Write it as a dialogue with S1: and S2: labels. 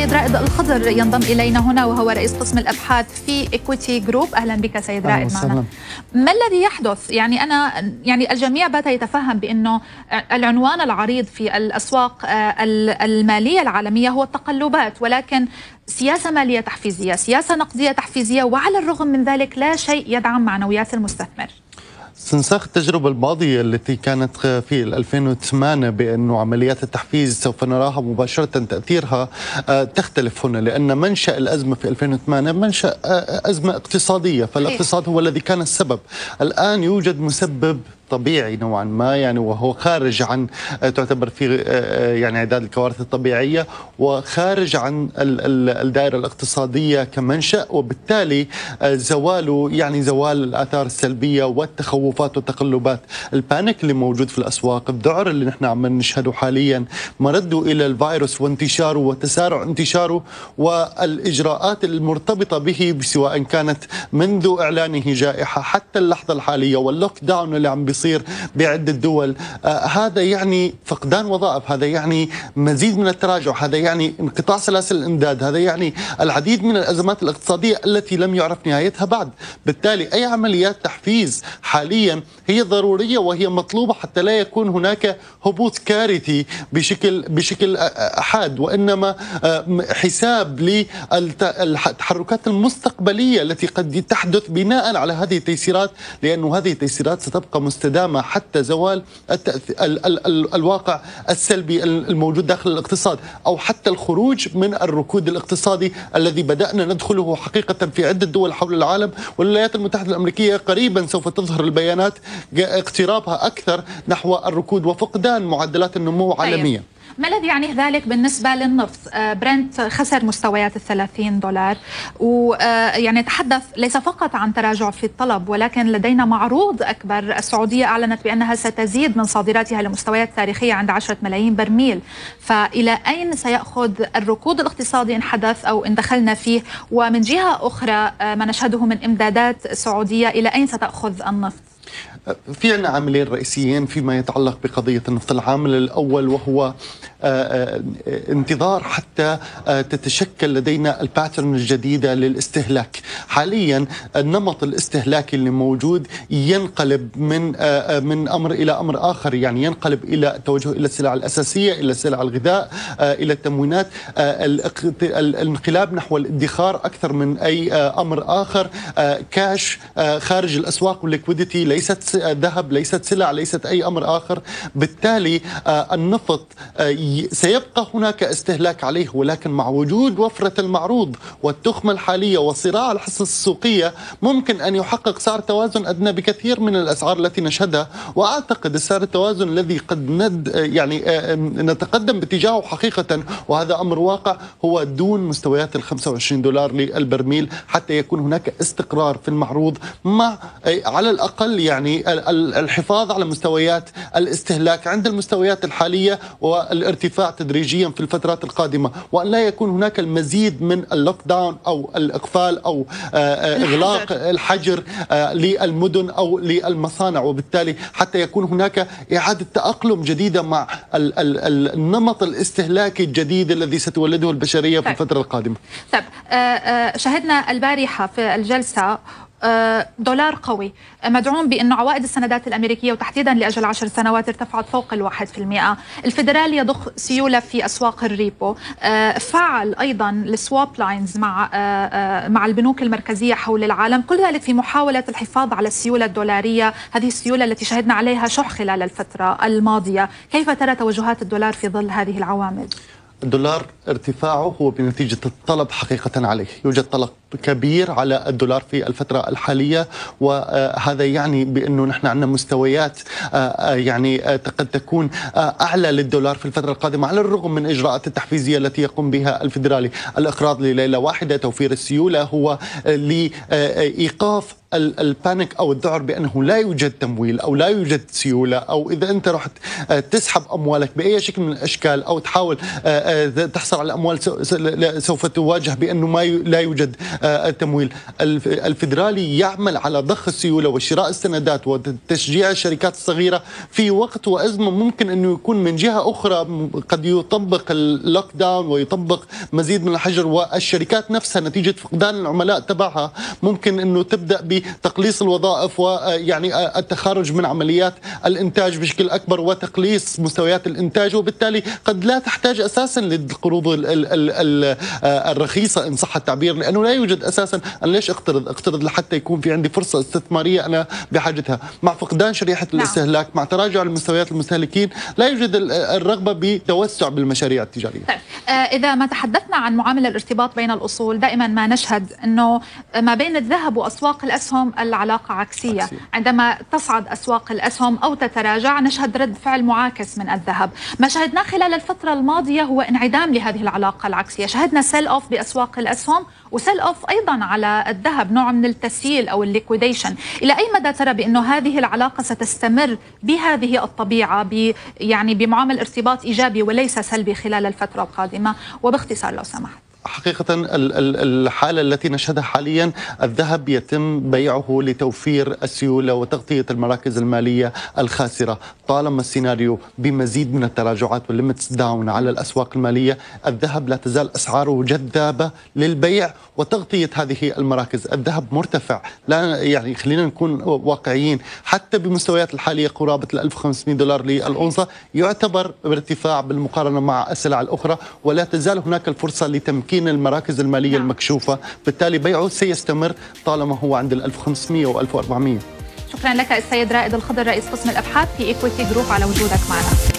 S1: السيد رائد الخضر ينضم إلينا هنا وهو رئيس قسم الأبحاث في إيكويتي جروب. أهلا بك سيد رائد معنا. ما الذي يحدث؟ يعني الجميع بات يتفهم بأنه العنوان العريض في الأسواق المالية العالمية هو التقلبات، ولكن سياسة مالية تحفيزية، سياسة نقدية تحفيزية، وعلى الرغم من ذلك لا شيء يدعم معنويات المستثمر.
S2: استنساخ التجربة الماضية التي كانت في 2008 بأنه عمليات التحفيز سوف نراها مباشرة تأثيرها تختلف هنا، لأن منشأ الأزمة في 2008 منشأ أزمة اقتصادية، فالاقتصاد هو الذي كان السبب. الآن يوجد مسبب طبيعي نوعا ما، يعني وهو خارج عن تعتبر في يعني عداد الكوارث الطبيعية وخارج عن الدائرة الاقتصادية كمنشأ، وبالتالي زواله يعني زوال الآثار السلبية والتخوفات والتقلبات. البانيك اللي موجود في الأسواق، الذعر اللي نحن عم نشهده حاليا، مرده إلى الفيروس وانتشاره وتسارع انتشاره والإجراءات المرتبطة به، سواء كانت منذ إعلانه جائحة حتى اللحظة الحالية واللوك داون اللي عم بيصير بعدة دول، هذا يعني فقدان وظائف، هذا يعني مزيد من التراجع، هذا يعني انقطاع سلاسل الإمداد، هذا يعني العديد من الأزمات الاقتصادية التي لم يعرف نهايتها بعد. بالتالي أي عمليات تحفيز حاليا هي ضرورية وهي مطلوبة حتى لا يكون هناك هبوط كارثي بشكل حاد، وإنما حساب للتحركات المستقبلية التي قد تحدث بناء على هذه التيسيرات، لأن هذه التيسيرات ستبقى مستدامة حتى زوال الواقع السلبي الموجود داخل الاقتصاد، أو حتى الخروج من الركود الاقتصادي الذي بدأنا ندخله حقيقة في عدة دول حول العالم. والولايات المتحدة الأمريكية قريبا سوف تظهر البيانات اقترابها أكثر نحو الركود وفقدان معدلات النمو عالميا.
S1: ما الذي يعنيه ذلك بالنسبة للنفط؟ برنت خسر مستويات $30، ويعني نتحدث ليس فقط عن تراجع في الطلب، ولكن لدينا معروض أكبر. السعودية أعلنت بأنها ستزيد من صادراتها لمستويات تاريخية عند 10 ملايين برميل، فإلى أين سيأخذ الركود الاقتصادي إن حدث أو إن دخلنا فيه؟ ومن جهة أخرى ما نشهده من إمدادات سعودية، إلى أين ستأخذ النفط؟
S2: في عندنا عاملين رئيسيين فيما يتعلق بقضية النفط. العامل الأول وهو انتظار حتى تتشكل لدينا الباترن الجديدة للاستهلاك. حاليا النمط الاستهلاكي اللي موجود ينقلب من أمر إلى أمر آخر، يعني ينقلب إلى التوجه إلى السلع الأساسية، إلى سلع الغذاء، إلى التموينات، الانقلاب نحو الادخار أكثر من أي أمر آخر، كاش خارج الأسواق والليكويديتي، ليست ذهب، ليست سلع، ليست أي أمر آخر. بالتالي النفط سيبقى هناك استهلاك عليه، ولكن مع وجود وفرة المعروض والتخمة الحالية وصراع الحصص السوقية ممكن أن يحقق سعر توازن أدنى بكثير من الأسعار التي نشهدها. وأعتقد السعر التوازن الذي قد نتقدم باتجاهه حقيقة، وهذا أمر واقع، هو دون مستويات $25 للبرميل، حتى يكون هناك استقرار في المعروض مع على الأقل يعني الحفاظ على مستويات الاستهلاك عند المستويات الحالية والارتفاع تدريجيا في الفترات القادمة، وأن لا يكون هناك المزيد من اللوك داون أو الإقفال أو إغلاق الحجر للمدن أو للمصانع، وبالتالي حتى يكون هناك إعادة تأقلم جديدة مع النمط الاستهلاكي الجديد الذي ستولده البشرية في الفترة القادمة.
S1: طيب، شهدنا البارحة في الجلسة دولار قوي مدعوم بأنه عوائد السندات الأمريكية وتحديدا لأجل 10 سنوات ارتفعت فوق 1%. الفيدرال يضخ سيولة في أسواق الريبو، فعل أيضا السواب لاينز مع البنوك المركزية حول العالم، كل ذلك في محاولة الحفاظ على السيولة الدولارية، هذه السيولة التي شهدنا عليها شح خلال الفترة الماضية. كيف ترى توجهات الدولار في ظل هذه العوامل؟
S2: الدولار ارتفاعه هو بنتيجة الطلب حقيقة عليه، يوجد طلب كبير على الدولار في الفترة الحالية، وهذا يعني بأنه نحن عندنا مستويات يعني قد تكون أعلى للدولار في الفترة القادمة، على الرغم من إجراءات التحفيزية التي يقوم بها الفيدرالي. الإقراض لليلة واحدة، توفير السيولة، هو لإيقاف البانيك او الذعر بانه لا يوجد تمويل او لا يوجد سيوله، او اذا انت رحت تسحب اموالك باي شكل من الاشكال او تحاول تحصل على الاموال سوف تواجه بانه لا يوجد تمويل. الفيدرالي يعمل على ضخ السيوله وشراء السندات وتشجيع الشركات الصغيره في وقت وازمه ممكن انه يكون من جهه اخرى قد يطبق اللوك داون ويطبق مزيد من الحجر، والشركات نفسها نتيجه فقدان العملاء تبعها ممكن انه تبدا بتقليص الوظائف ويعني التخارج من عمليات الانتاج بشكل اكبر وتقليص مستويات الانتاج، وبالتالي قد لا تحتاج اساسا للقروض الرخيصه ان صح التعبير، لانه لا يوجد اساسا. انا ليش اقترض لحتى يكون في عندي فرصه استثماريه انا بحاجتها؟ مع فقدان شريحه الاستهلاك، مع تراجع المستويات المستهلكين، لا يوجد الرغبه بتوسع بالمشاريع التجاريه.
S1: طيب اذا ما تحدثنا عن معامل الارتباط بين الاصول، دائما ما نشهد انه ما بين الذهب واسواق الاسهم العلاقه عكسيه. عندما تصعد اسواق الاسهم او تتراجع نشهد رد فعل معاكس من الذهب. ما شهدناه خلال الفتره الماضيه هو انعدام لهذه العلاقه العكسيه، شهدنا سيل اوف باسواق الاسهم وسيل اوف ايضا على الذهب، نوع من التسييل او الليكويديشن. الى اي مدى ترى بانه هذه العلاقه ستستمر بهذه الطبيعه يعني بمعامل ارتباط ايجابي وليس سلبي خلال الفتره القادمه؟ وباختصار لو سمحت.
S2: حقيقة الحالة التي نشهدها حاليا، الذهب يتم بيعه لتوفير السيولة وتغطية المراكز المالية الخاسرة. طالما السيناريو بمزيد من التراجعات والليمتس داون على الأسواق المالية، الذهب لا تزال أسعاره جذابة للبيع وتغطية هذه المراكز. الذهب مرتفع، لا يعني خلينا نكون واقعيين، حتى بمستويات الحالية قرابة ال $1500 للأونصة يعتبر بارتفاع بالمقارنة مع السلع الأخرى، ولا تزال هناك الفرصة لتمكين المراكز المالية المكشوفة، بالتالي بيعه سيستمر طالما هو عند ال 1500 و 1400.
S1: شكرا لك السيد رائد الخضر، رئيس قسم الأبحاث في إيكويتي جروب، على وجودك معنا.